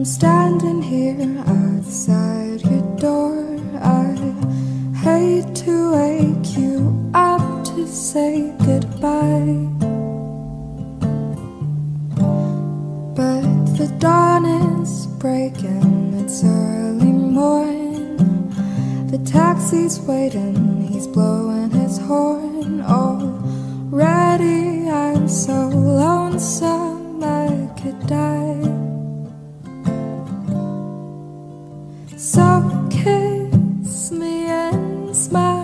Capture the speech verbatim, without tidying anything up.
standing here outside your door. I hate to wake you up to say goodbye, but the dawn is breaking, it's early morn. The taxi's waiting, he's blowing his horn. Already I'm so lonesome I could die. So kiss me and smile.